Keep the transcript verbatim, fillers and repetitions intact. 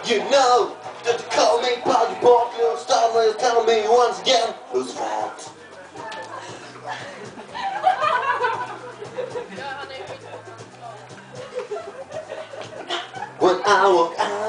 You know that they call me Poggy Pork, little star, they'll tell me once again who's fat. When I walk out